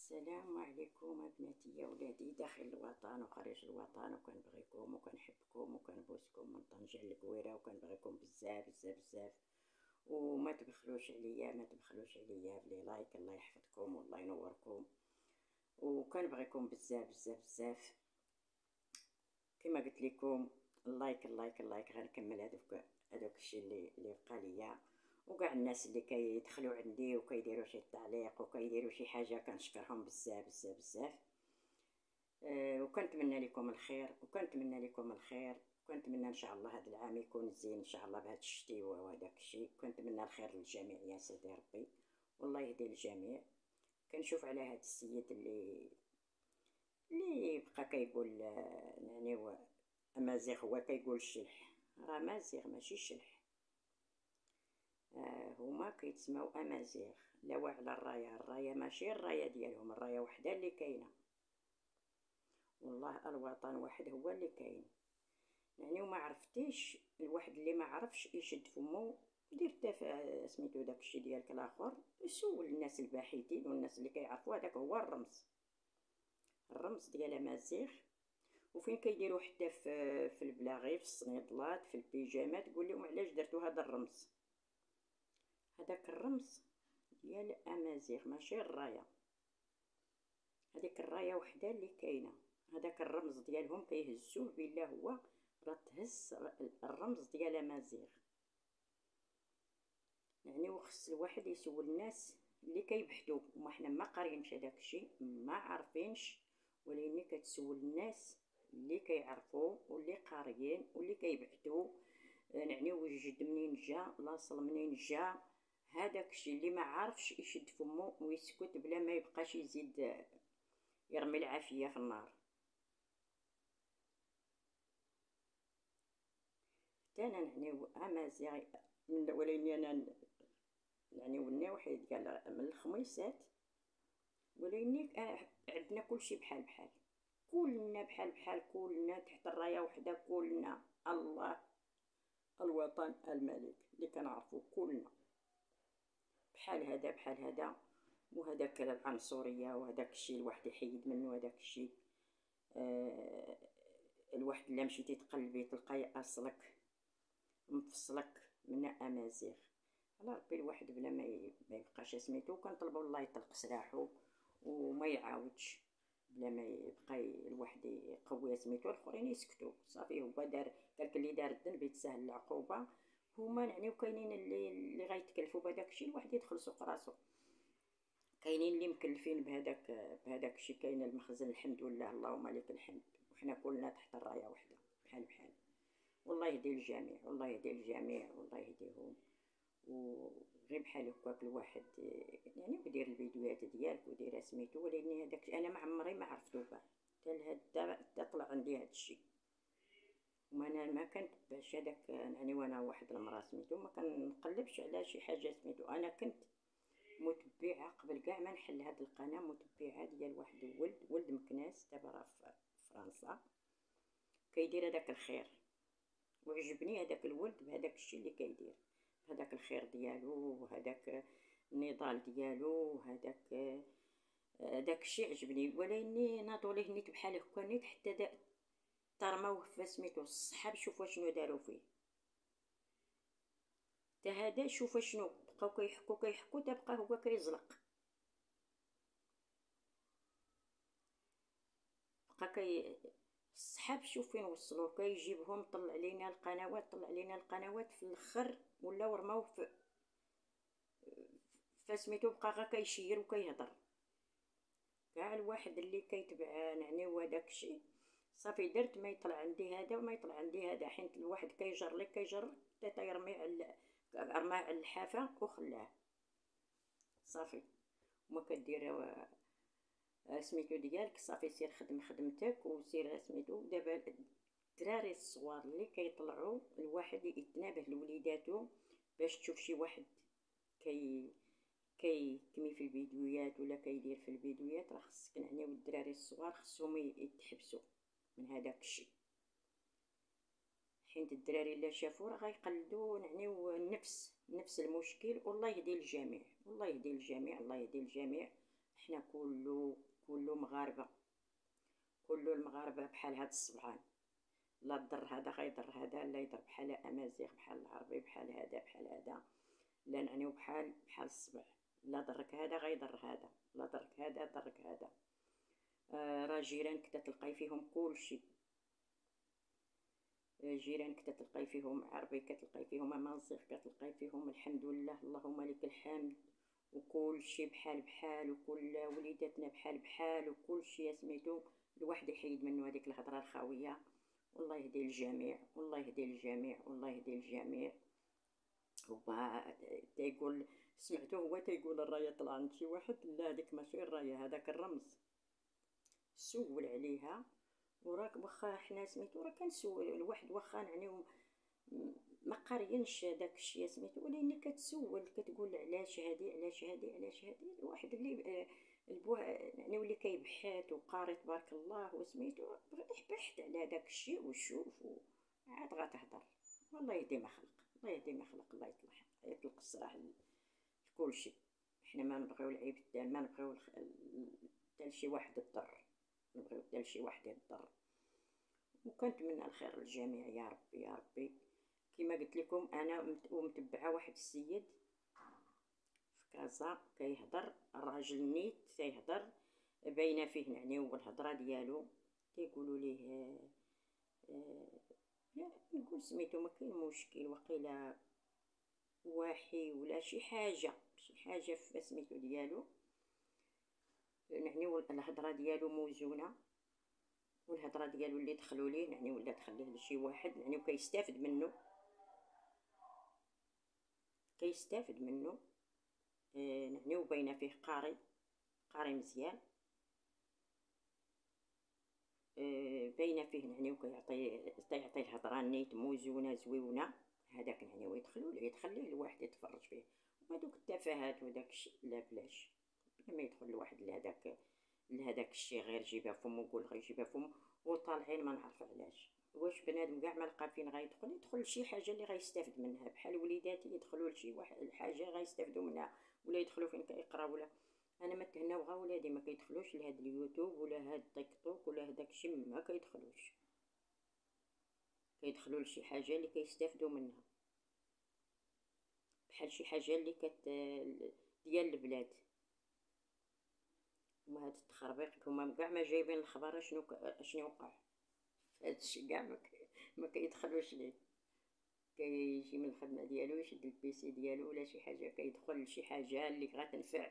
السلام عليكم ابنتي يا ولادي داخل الوطن وخارج الوطن، وكنبغيكم وكنحبكم وكنبوسكم من طنجة للكويرة، وكنبغيكم بزاف بزاف بزاف. وما تبخلوش عليا، ما تبخلوش عليا بلي لايك. الله يحفظكم والله ينوركم، وكنبغيكم بزاف بزاف بزاف. كما قلت لكم اللايك اللايك اللايك. غنكمل هذوك الشيء اللي بقى ليا، وكاع الناس اللي كيدخلوا عندي وكيديروا شي تعليق وكيديروا شي حاجه كنشكرهم بزاف بزاف بزاف. وكنتمنى لكم الخير، وكنتمنى لكم الخير، وكنتمنى ان شاء الله هذا العام يكون زين ان شاء الله بهذا الشتيوه وهذاك الشيء. كنتمنى الخير للجميع يا سيدي ربي، والله يهدي الجميع. كنشوف على هذا السيد اللي بقى كيقول يعني هو امازيغ، هو كيقول الشلح، راه مازيغ ماشي شلح. هما كيتسماو امازيغ. لا على الرايه ماشي الرايه ديالهم، الرايه وحده اللي كاينه، والله الوطن واحد هو اللي كاين. يعني وما عرفتيش الواحد اللي ما عرفش يشد فمو يدير حتى سميتو داكشي ديالك الاخر، يسول الناس الباحثين والناس اللي كيعرفوا. هذاك هو الرمز، الرمز ديال امازيغ. وفين كيديروا حتى في البلاغي، في الصنيطلات، في البيجامات، تقول لهم علاش درتوا هذا الرمز. هذاك الرمز ديال امازيغ ماشي الرايه، هذيك الرايه وحده اللي كاينه. هذاك الرمز ديالهم كيهزوه بالله هو راه تهز الرمز ديال امازيغ. يعني وخص الواحد يسول الناس اللي كيبحثوا، وما حنا ما قاريينش هذاك الشيء، ما عارفينش، ولكن كتسول الناس اللي كيعرفوا واللي قاريين واللي كيبحثوا. يعني وجد منين جا، لاصل منين جا. هذاك الشيء اللي ما عارفش يشد فمو ويسكت بلا ما يبقاش يزيد يرمي العافيه في النار. حتى انا يعني امازيغ، ولكن انا يعني ولنا واحد قال من الخميسات، ولكن عندنا كلشي بحال بحال، كلنا بحال بحال، كلنا تحت الرايه وحده، كلنا الله الوطن الملك اللي كنعرفو كلنا بحال هذا بحال هذا. وهذاك العنصريه وهذاك الشيء الواحد يحيد منه. هذاك الشيء الواحد الا مشيتي تقلبي تلقاي اصلك مفصلك من امازيغ. على ربي الواحد بلا ما يبقاش سميتو، كنطلبوا الله يطلق سراحو وما يعاودش، بلا ما يبقى الواحد يقوي سميتو، الاخرين يسكتوا صافي. هو دارك اللي دار الذنب يتساهل العقوبه. هما يعني وكاينين اللي غيتكلفوا بهذاك الشيء، الواحد يدخل سوق راسو. كاينين اللي مكلفين بهذاك الشيء. كاين المخزن الحمد لله اللهم لك الحمد، وحنا كلنا تحت الرايه وحده بحال بحال. والله يهدي الجميع، والله يهدي الجميع، والله يهديهم. وغير بحال هكاك الواحد يعني يدير الفيديوهات ديالك ودير سميتو. ولكن هذاك انا ما عمري ما عرفتو كاع حتى طلع عندي هذا الشيء. وما انا ما كنتبعش هذاك يعني، وانا واحد المراه سميتو ما كنقلبش على شي حاجه سميتو. انا كنت متبعه قبل كاع ما نحل هذه القناه، متبعه ديال واحد ولد مكناس دابا راه في فرنسا كيدير هذاك الخير. وعجبني هذاك الولد بهذاك الشيء اللي كيدير، هذاك الخير ديالو وهذاك النضال ديالو وهذاك داك الشيء عجبني. ولكن ناضوا ليه نيت بحال هكا نيت حتى ترماوه في سميتو الصحاب. شوفوا شنو داروا فيه تا هذا، شوفوا شنو بقاو كيحكوا كيحكوا تا بقى هو كيزلق، بقى الصحاب شوف فين وصلوا. كيجيبهم طلع لينا القنوات، طلع لينا القنوات، في الاخر ولاو رماوه في فسميتو بقى غا كيشير وكيهضر. كاع الواحد اللي كيتبع يعني هذاك الشيء صافي درت ما يطلع عندي هذا وما يطلع عندي هذا. حيت الواحد كيجر لك كيجر حتى يرمي رماه على الحافه وخلاه صافي. وما كدير سميتو ديالك صافي، سير خدم خدمتك وسير سميتو. دابا الدراري الصغار اللي كيطلعوا الواحد يتنابه لوليداتو باش تشوف شي واحد كيكمي في الفيديوهات ولا كيدير في الفيديوهات، راه خصك يعني. والدراري الصغار خصهم يتحبسوا من هذاك الشيء، حيت الدراري الا شافوا راه غيقلدوا يعني نفس المشكل. والله يهدي الجميع، والله يهدي الجميع، الله يهدي الجميع. حنا كله مغاربه، كله المغاربه بحال هاد الصبعان، لا ضر هذا غيضر هذا، لا يضر بحال امازيغ بحال العربي بحال هذا بحال هذا، لا نعنيو بحال الصبع، لا ضرك هذا غيضر هذا، لا ضرك هذا ضرك هذا. راه جيران كدا تلقاي فيهم كلشي، جيران كدا تلقاي فيهم عربي، كتلقاي فيهم امازيغ، كتلقاي فيهم الحمد لله اللهم لك الحمد، وكلشي بحال بحال، وكل وليداتنا بحال بحال، وكلشي سميتو الواحد يحيد منه هذيك الهضره الخاويه. والله يهدي الجميع، والله يهدي الجميع، والله يهدي الجميع. هو تيقول سمعتو هو تيقول الرايه طلع عند شي واحد، لا هذيك ماشي الرايه، هذاك الرمز. سول عليها، وراك واخا حنا سميتو راه كنسول الواحد واخا نعنيو ما قارينش داك الشيء سميتو، ولكن كتسول كتقول علاش هادي علاش هادي علاش هادي. الواحد اللي البوه يعني اللي كيبحث وقاري تبارك الله وسميتو بحث على داك الشيء وشوف عاد غتهضر. والله يهدي ما خلق، الله يهدي ما خلق، الله يطلق الصراح لكل شيء. حنا ما نبغيو العيب ما نبغيو حتى لشي واحد الضر، نبغيو حتى لشي واحد الضر. وكنتمنى الخير للجميع يا ربي يا ربي. كما قلت لكم انا متبعه واحد السيد في كازا كيهضر، الراجل نيت تيهضر، باينه فيه نعنيو بالهضره ديالو. كيقولوا ليه لا نقول سميتو ما كاين مشكل، وقيلا واحي ولا شي حاجه في سميتو ديالو، نعنيو الهضره ديالو موزونه، والهضره ديالو اللي دخلوا ليه يعني ولا تخليه لشي واحد يعني كيستافد منه، كيستافد منه. يعني وباينه فيه قاري مزيان، باينه فيه يعني وكيعطي الهضره نيت موزونه زويونه. هذاك يعني ويدخلوا ليه تخليه الواحد يتفرج فيه، وهذوك التفاهات وداك الشيء لا بلاش. ما يدخل الواحد لهذاك الشيء غير جيبها فم وقول غير جيبها فم وطالعين ما نعرف علاش. واش بنادم كاع ما لقى فين يدخل لشي حاجه اللي غيستافد منها، بحال وليداتي يدخلوا لشي واحد الحاجه غيستافدوا منها، ولا يدخلوا فين كيقراو. ولا انا ما تهناو غا ولادي ما كيدخلوش لهاد اليوتيوب ولا هاد تيك توك ولا هداك الشيء، ما كيدخلوش، كيدخلوا لشي حاجه اللي كيستافدوا منها، بحال شي حاجه اللي ديال البلاد. وما هاد التخربيق هما كاع ما جايبين الخبر اشنو وقع. هادشي كاع ما كيدخلوش ليه. كيجي من الخدمه ديالو يشد البيسي ديالو ولا شي حاجه، كيدخل لشي حاجه اللي غتنفع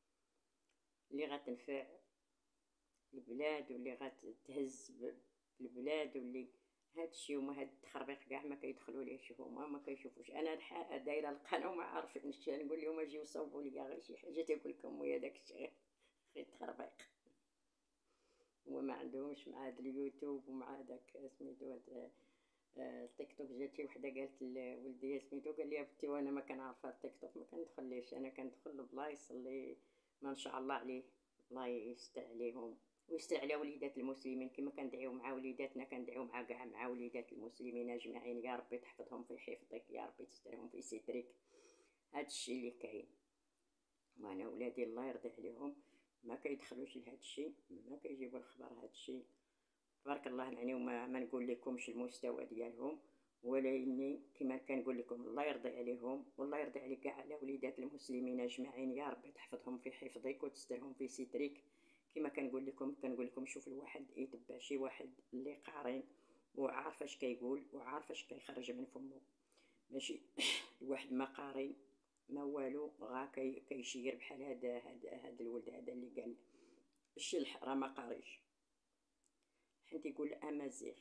البلاد واللي غتهز البلاد واللي هادشي. وما هاد التخربيق كاع ما كيدخلوا ليه، هما ما كيشوفوش. انا دايره القناه وما عارفينش، نقول لهم اجيو صوبوا لي غير شي حاجه تيقول لكم ويا داك الشيء غير التخربيق. وما عندهمش مع هاد اليوتيوب ومع داك سميتو هاد التيك توك. جاتي وحده قالت لولدي سميتو قال لي بنتي وانا ما كنعرف التيك توك ما كندخليش، انا كندخل لبلايص اللي ما شاء الله عليه، الله يستر عليهم ويستر على وليدات المسلمين. كما كندعيو مع وليداتنا كندعيو مع كاع مع وليدات المسلمين اجمعين، يا ربي تحفظهم في حفظك، يا ربي تسترهم في سترك. هادشي اللي كاين. وانا ولادي الله يرضي عليهم ما كيدخلوش لهاد الشيء، ما كيجيبوا الخبر هادشي تبارك الله. يعني ما نقول لكمش المستوى ديالهم، ولكن كما كنقول لكم الله يرضي عليهم والله يرضي عليك كاع على وليدات المسلمين اجمعين، يا ربي تحفظهم في حفظك وتسترهم في سترك. كما كنقول لكم شوف الواحد يتبع شي واحد اللي قاري وعارف اش كيقول وعارف اش كيخرج من فمه، ماشي الواحد ما قاري ما والو غا كيشير بحال هذا الولد هذا اللي قال الشلح راه ما قاريش، حيت يقول امازيغ.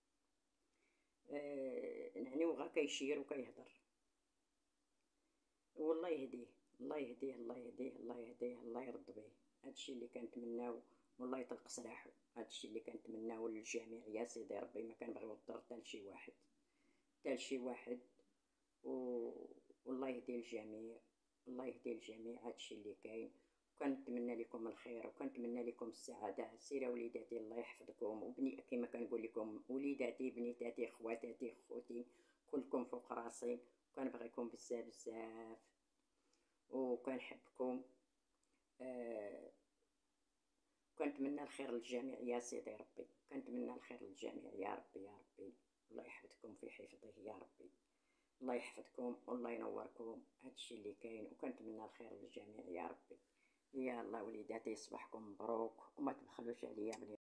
يعني وغا كيشير وكيهضر. والله يهديه الله يهديه الله يهديه الله يهديه الله يرد به. هادشي اللي كنتمناو والله يطلق سراحو. هادشي اللي كنتمناو للجميع يا سيدي ربي. ما كنبغيو الضر حتى لشي واحد حتى لشي واحد. والله يهدي الجميع الله يهدي الجميع. هادشي اللي كاين. وكنتمنى لكم الخير وكنتمنى لكم السعاده. سيره وليداتي الله يحفظكم، وبني كما كنقول لكم وليداتي بنيتاتي خواتاتي خوتي كلكم فوق راسي. وكنبغيكم بزاف بزاف وكنحبكم. وكنتمنى الخير للجميع يا سيدي ربي، كنتمنى الخير للجميع يا ربي يا ربي. الله يحفظكم في حفظه يا ربي، الله يحفظكم والله ينوركم. هادشي اللي كاين، وكنتمنى الخير للجميع يا ربي. يا الله وليداتي صباحكم مبروك، وما تبخلوش عليا